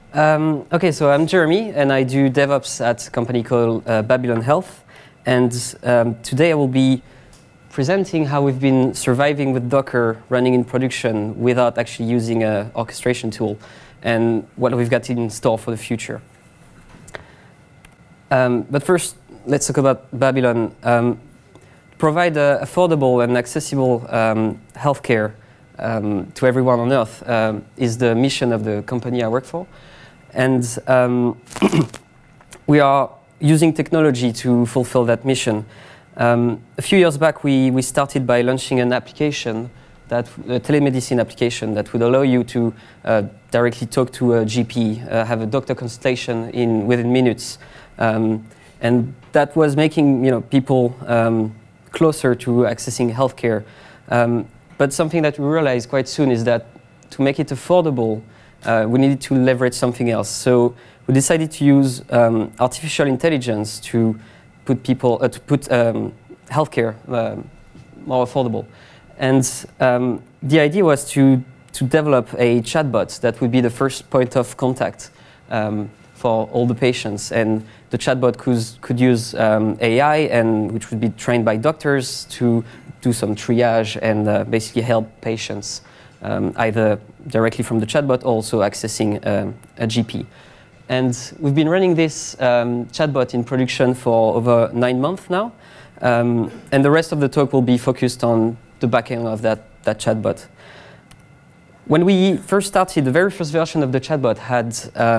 Okay, so I'm Jeremy, and I do DevOps at a company called Babylon Health. And today I will be presenting how we've been surviving with Docker running in production without actually using an orchestration tool, and what we've got in store for the future. But first, let's talk about Babylon. Provide affordable and accessible healthcare to everyone on Earth is the mission of the company I work for. And we are using technology to fulfill that mission. A few years back, we started by launching an application, a telemedicine application that would allow you to directly talk to a GP, have a doctor consultation within minutes. And that was making people closer to accessing healthcare. But something that we realized quite soon is that to make it affordable, we needed to leverage something else. So we decided to use artificial intelligence to put healthcare more affordable. And the idea was to develop a chatbot that would be the first point of contact for all the patients. And the chatbot could use AI, which would be trained by doctors to do some triage and basically help patients either directly from the chatbot or also accessing a GP. And we've been running this chatbot in production for over 9 months now. And the rest of the talk will be focused on the back end of that chatbot. When we first started, the very first version of the chatbot had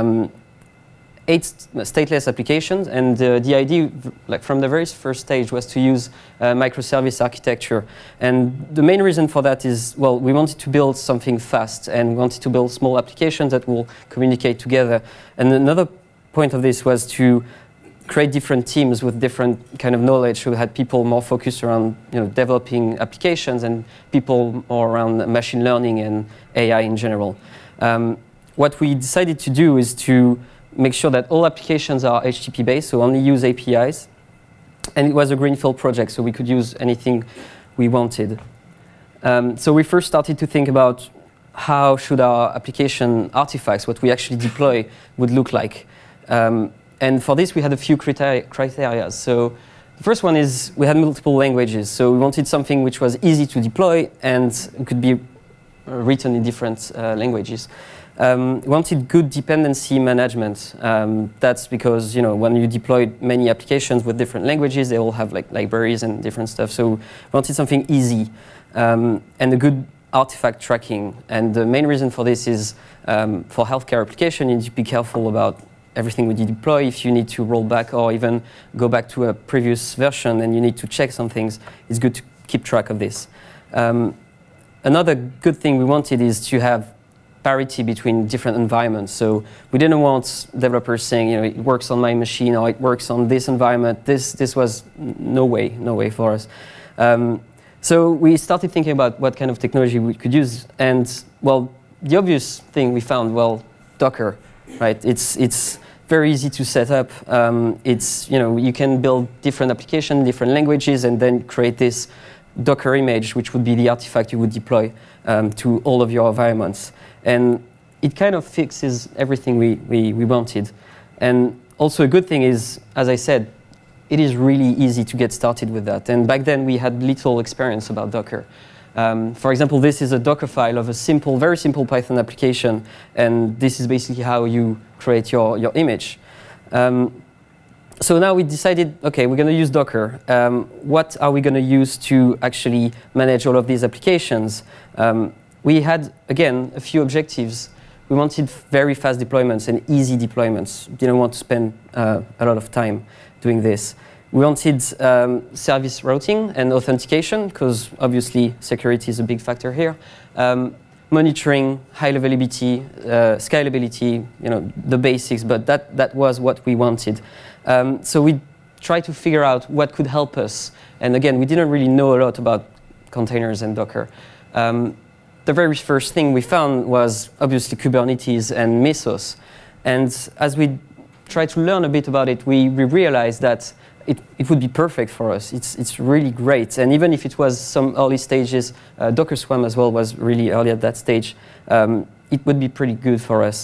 8 stateless applications, and the idea, from the very first stage, was to use microservice architecture. And the main reason for that is, well, we wanted to build something fast, and we wanted to build small applications that will communicate together. And another point of this was to create different teams with different kind of knowledge, who had people more focused around developing applications and people more around machine learning and AI in general. What we decided to do is to make sure that all applications are HTTP based, so only use APIs. And it was a greenfield project, so we could use anything we wanted. So we first started to think about how should our application artifacts, what we actually deploy, would look like. And for this, we had a few criteria. So the first one is we had multiple languages. So we wanted something which was easy to deploy and could be written in different languages. We wanted good dependency management. That's because when you deploy many applications with different languages, they all have libraries and different stuff. So we wanted something easy and a good artifact tracking. And the main reason for this is for healthcare application, you need to be careful about everything we deploy. If you need to roll back or even go back to a previous version and you need to check some things, it's good to keep track of this. Another good thing we wanted is to have parity between different environments. So we didn't want developers saying, it works on my machine or it works on this environment. This was no way for us. So we started thinking about what kind of technology we could use. And well, the obvious thing we found, well, Docker, right? It's very easy to set up. You can build different applications, different languages, and then create this Docker image, which would be the artifact you would deploy to all of your environments. And it kind of fixes everything we wanted. And also a good thing is, as I said, it is really easy to get started with that. And back then we had little experience about Docker. For example, this is a Docker file of a very simple Python application. And this is basically how you create your image. So now we decided, OK, we're going to use Docker. What are we going to use to actually manage all of these applications? We had, again, a few objectives. We wanted very fast deployments and easy deployments. Didn't want to spend a lot of time doing this. We wanted service routing and authentication, because obviously security is a big factor here. Monitoring, high availability, scalability, the basics, but that was what we wanted. So we tried to figure out what could help us. And again, we didn't really know a lot about containers and Docker. The very first thing we found was obviously Kubernetes and Mesos. And as we tried to learn a bit about it, we realized that it would be perfect for us. It's really great. And even if it was some early stages, Docker Swarm as well was really early at that stage, it would be pretty good for us.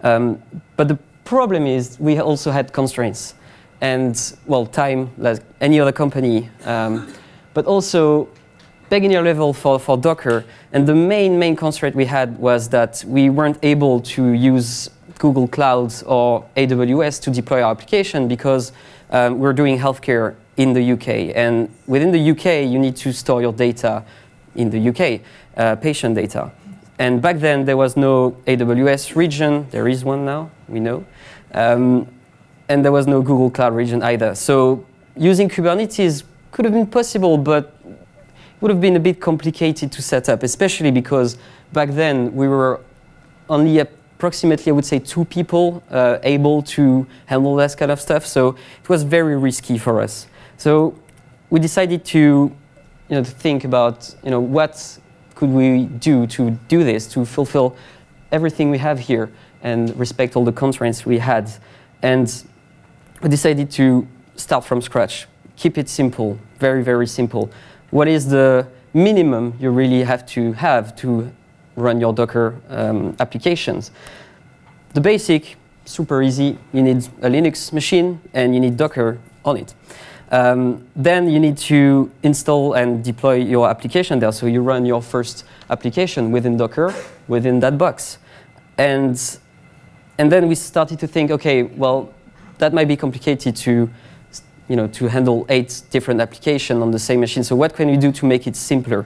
But the problem is we also had constraints. And, well, time, like any other company, but also beginner level for Docker. And the main constraint we had was that we weren't able to use Google Cloud or AWS to deploy our application because we're doing healthcare in the UK. And within the UK, you need to store your data in the UK, patient data. And back then, there was no AWS region. There is one now, we know. And there was no Google Cloud region either. So using Kubernetes could have been possible, but would have been a bit complicated to set up, especially because back then we were only approximately, I would say, 2 people able to handle that kind of stuff. So it was very risky for us. So we decided to, to think about, what could we do to do this, to fulfill everything we have here and respect all the constraints we had. And we decided to start from scratch, keep it simple, very, very simple. What is the minimum you really have to run your Docker applications? The basic, super easy. You need a Linux machine and you need Docker on it. Then you need to install and deploy your application there. So you run your first application within Docker, within that box. And then we started to think, okay, well, that might be complicated to handle 8 different applications on the same machine. So what can we do to make it simpler?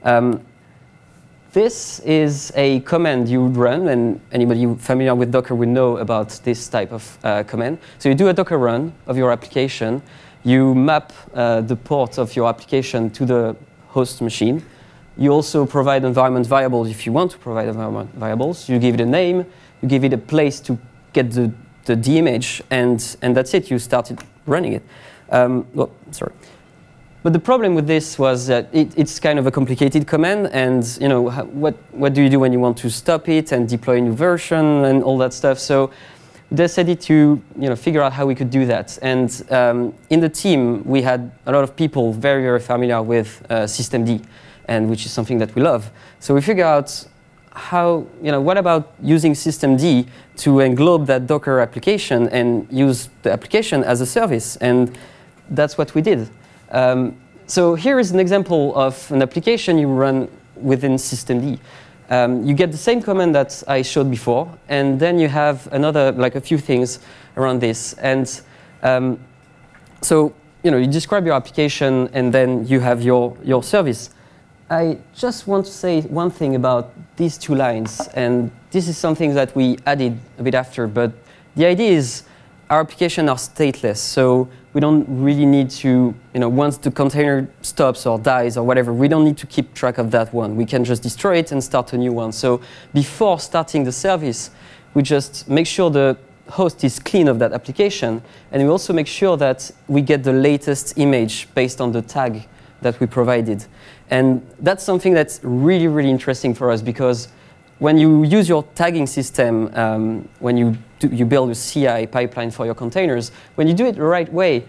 This is a command you would run, and anybody familiar with Docker would know about this type of command. So you do a Docker run of your application. You map the port of your application to the host machine. You also provide environment variables if you want to provide environment variables. You give it a name. You give it a place to get the image, and that's it. You started running it. Sorry. But the problem with this was that it's kind of a complicated command, and what do you do when you want to stop it and deploy a new version and all that stuff? So we decided to figure out how we could do that. And in the team, we had a lot of people very, very familiar with systemd, and which is something that we love. So we figured out how, what about using systemd to englobe that Docker application and use the application as a service? And that's what we did. So here is an example of an application you run within systemd. You get the same command that I showed before, and then you have another, like a few things around this. And so you describe your application, and then you have your service. I just want to say one thing about these 2 lines, and this is something that we added a bit after, but the idea is our applications are stateless, so we don't really need to, once the container stops or dies or whatever, we don't need to keep track of that one. We can just destroy it and start a new one. So before starting the service, we just make sure the host is clean of that application, and we also make sure that we get the latest image based on the tag that we provided. And that's something that's really, really interesting for us, because when you use your tagging system, when you build a CI pipeline for your containers, when you do it the right way,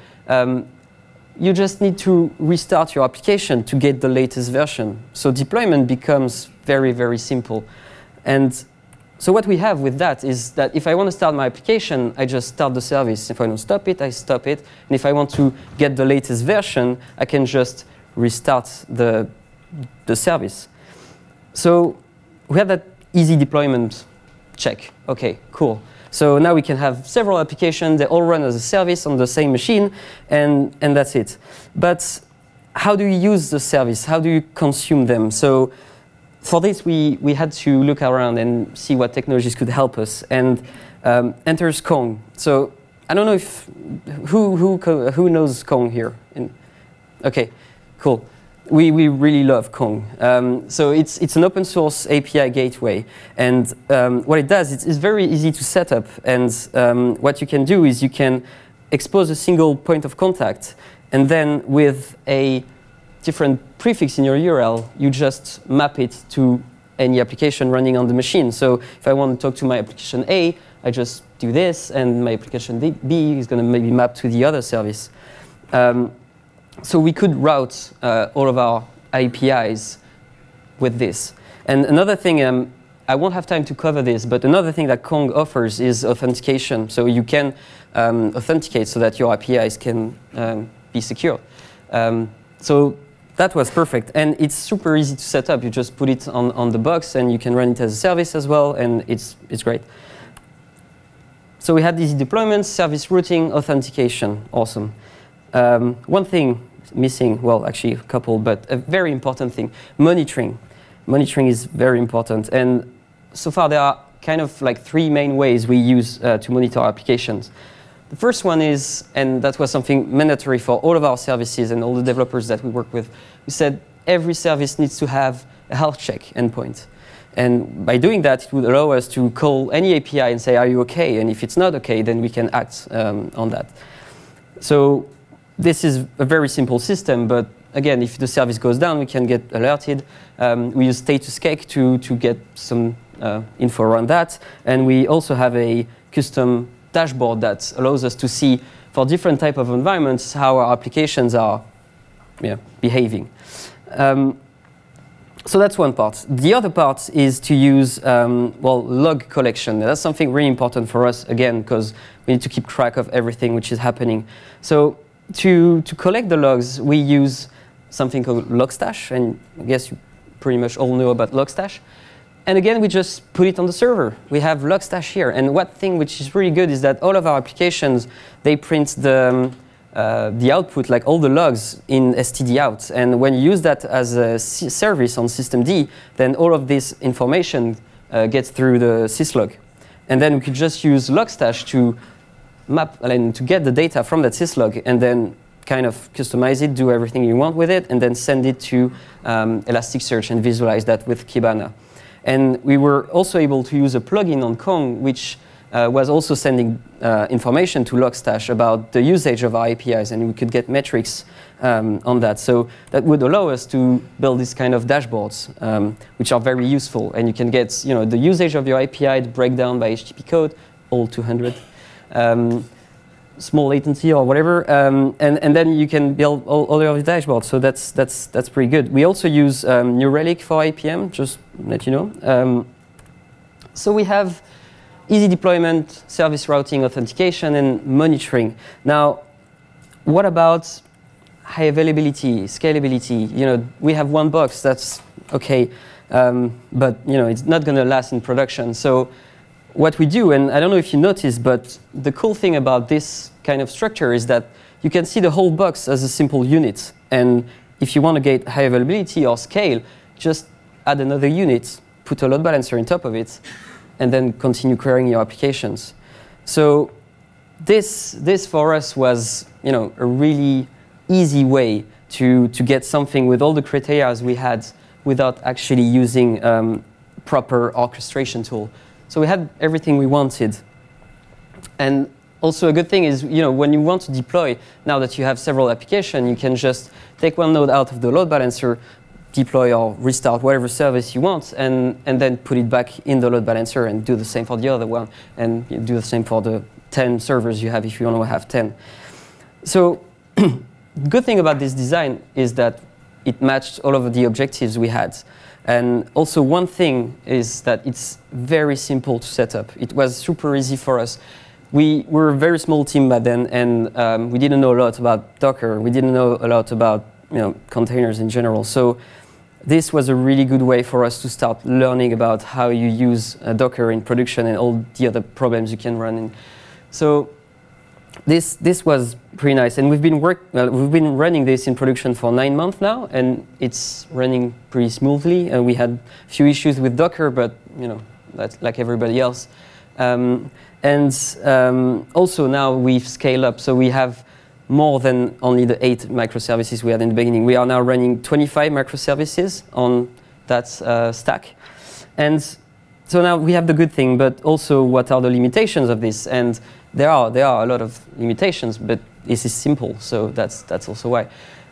you just need to restart your application to get the latest version. So deployment becomes very, very simple. And so what we have with that is that if I want to start my application, I just start the service. If I want to stop it, I stop it. And if I want to get the latest version, I can just restart the service. So we have that easy deployment check. OK, cool. So now we can have several applications. They all run as a service on the same machine, and that's it. But how do you use the service? How do you consume them? So for this, we had to look around and see what technologies could help us. And enters Kong. So I don't know if who knows Kong here. OK, cool. We really love Kong. So it's an open source API gateway. And what it does, it's very easy to set up. And what you can do is you can expose a single point of contact. And then with a different prefix in your URL, you just map it to any application running on the machine. So if I want to talk to my application A, I just do this. And my application B is going to maybe map to the other service. So we could route all of our APIs with this. And another thing I won't have time to cover this, but another thing that Kong offers is authentication. So you can authenticate so that your APIs can be secure. So that was perfect. And it's super easy to set up. You just put it on the box, and you can run it as a service as well, and it's great. So we had easy deployments, service routing, authentication. Awesome. One thing missing, well, actually a couple, but a very important thing, monitoring. Monitoring is very important. And so far, there are kind of like 3 main ways we use to monitor our applications. The first one is, and that was something mandatory for all of our services and all the developers that we work with, we said every service needs to have a health check endpoint. And by doing that, it would allow us to call any API and say, are you OK? And if it's not OK, then we can act on that. So this is a very simple system, but again, if the service goes down, we can get alerted. We use status cake to get some info around that. And we also have a custom dashboard that allows us to see, for different type of environments, how our applications are behaving. So that's one part. The other part is to use well, log collection. That's something really important for us, again, because we need to keep track of everything which is happening. So to collect the logs, we use something called Logstash, and I guess you pretty much all know about Logstash. And again, we just put it on the server. We have Logstash here. And one thing which is really good is that all of our applications, they print the output, like all the logs, in stdout. And when you use that as a service on systemd, then all of this information gets through the syslog. And then we could just use Logstash to map and to get the data from that syslog, and then kind of customize it, do everything you want with it, and then send it to Elasticsearch and visualize that with Kibana. And we were also able to use a plugin on Kong, which was also sending information to Logstash about the usage of our APIs, and we could get metrics on that. So that would allow us to build these kind of dashboards, which are very useful. And you can get the usage of your API, the breakdown by HTTP code, all 200. Small latency or whatever, and then you can build all of the dashboards. So that's pretty good. We also use New Relic for APM, just to let you know. So we have easy deployment, service routing, authentication, and monitoring. Now, what about high availability, scalability? We have one box, that's okay, but it's not going to last in production. So what we do, and I don't know if you noticed, but the cool thing about this kind of structure is that you can see the whole box as a simple unit. And if you want to get high availability or scale, just add another unit, put a load balancer on top of it, and then continue querying your applications. So this for us was a really easy way to get something with all the criteria we had without actually using proper orchestration tool. So we had everything we wanted. And also a good thing is, when you want to deploy, now that you have several applications, you can just take one node out of the load balancer, deploy or restart whatever service you want, and then put it back in the load balancer and do the same for the other one, and do the same for the 10 servers you have if you want to have 10. So the good thing about this design is that it matched all of the objectives we had. And also one thing is that it's very simple to set up. It was super easy for us. We were a very small team back then, and we didn't know a lot about Docker. We didn't know a lot about containers in general. So this was a really good way for us to start learning about how you use Docker in production and all the other problems you can run in. So this was pretty nice, and we've been running this in production for 9 months now, and it's running pretty smoothly. And we had a few issues with Docker, but that's like everybody else. Also now we've scaled up, so we have more than only the 8 microservices we had in the beginning. We are now running 25 microservices on that stack, and so now we have the good thing, but also what are the limitations of this? And there are a lot of limitations, but this is simple, so that's also why.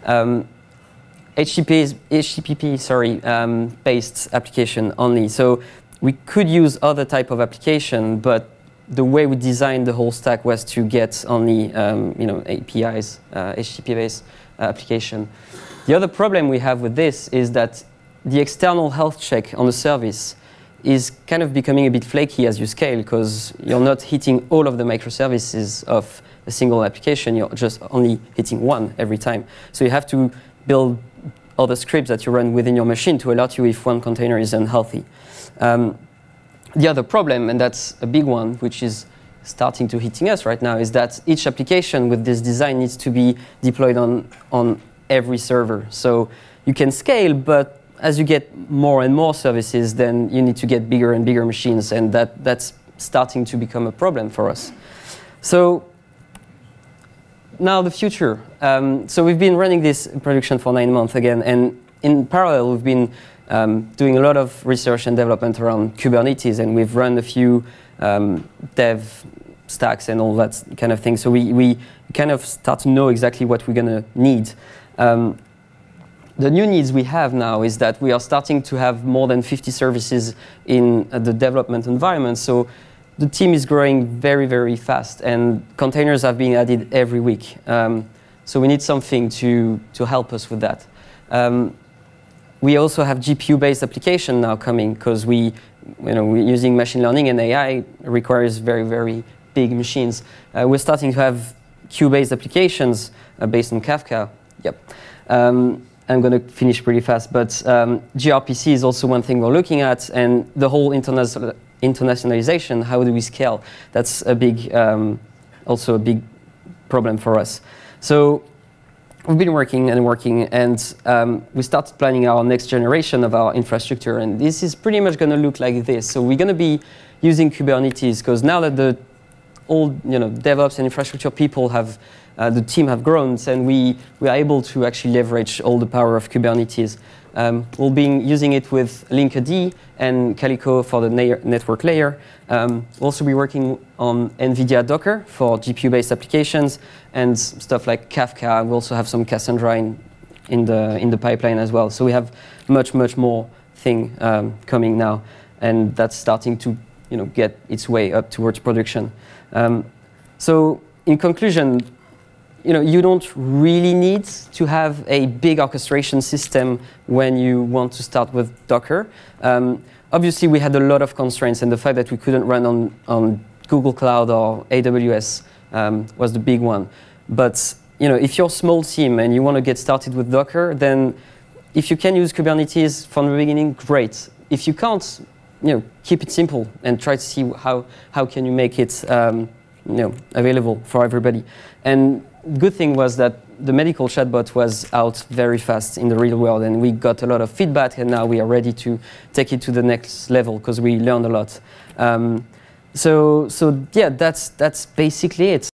HTTP based application only. So we could use other type of application, but the way we designed the whole stack was to get only APIs, HTTP based application. The other problem we have with this is that the external health check on the service is kind of becoming a bit flaky as you scale, because you're not hitting all of the microservices of a single application. You're just only hitting one every time. So you have to build other scripts that you run within your machine to alert you if one container is unhealthy. The other problem, and that's a big one, which is starting to hitting us right now, is that each application with this design needs to be deployed on every server. So you can scale, but as you get more and more services, then you need to get bigger and bigger machines, and that's starting to become a problem for us. So now the future. So we've been running this in production for 9 months again, and in parallel we've been doing a lot of research and development around Kubernetes, and we've run a few dev stacks and all that kind of thing. So we kind of start to know exactly what we're going to need. The new needs we have now is that we are starting to have more than 50 services in the development environment. So the team is growing very, very fast, and containers are being added every week. So we need something to help us with that. We also have GPU-based application now coming, because we're using machine learning, and AI requires very, very big machines. We're starting to have queue-based applications based on Kafka. Yep. I'm going to finish pretty fast, but gRPC is also one thing we're looking at, and the whole internationalization. How do we scale? That's a big, also a big problem for us. So we've been working, and we started planning our next generation of our infrastructure, and this is pretty much going to look like this. So we're going to be using Kubernetes, because now that the old DevOps and infrastructure people have the team have grown, and we are able to actually leverage all the power of Kubernetes. We'll be using it with Linkerd and Calico for the network layer. We'll also be working on NVIDIA Docker for GPU-based applications and stuff like Kafka. We also have some Cassandra in the pipeline as well. So we have much more thing coming now, and that's starting to get its way up towards production. So in conclusion, you don't really need to have a big orchestration system when you want to start with Docker. Obviously, we had a lot of constraints, and the fact that we couldn't run on Google Cloud or AWS was the big one. But if you're a small team and you want to get started with Docker, then if you can use Kubernetes from the beginning, great. If you can't, keep it simple and try to see how can you make it available for everybody. And good thing was that the medical chatbot was out very fast in the real world, and we got a lot of feedback, and now we are ready to take it to the next level, because we learned a lot. So yeah, that's basically it.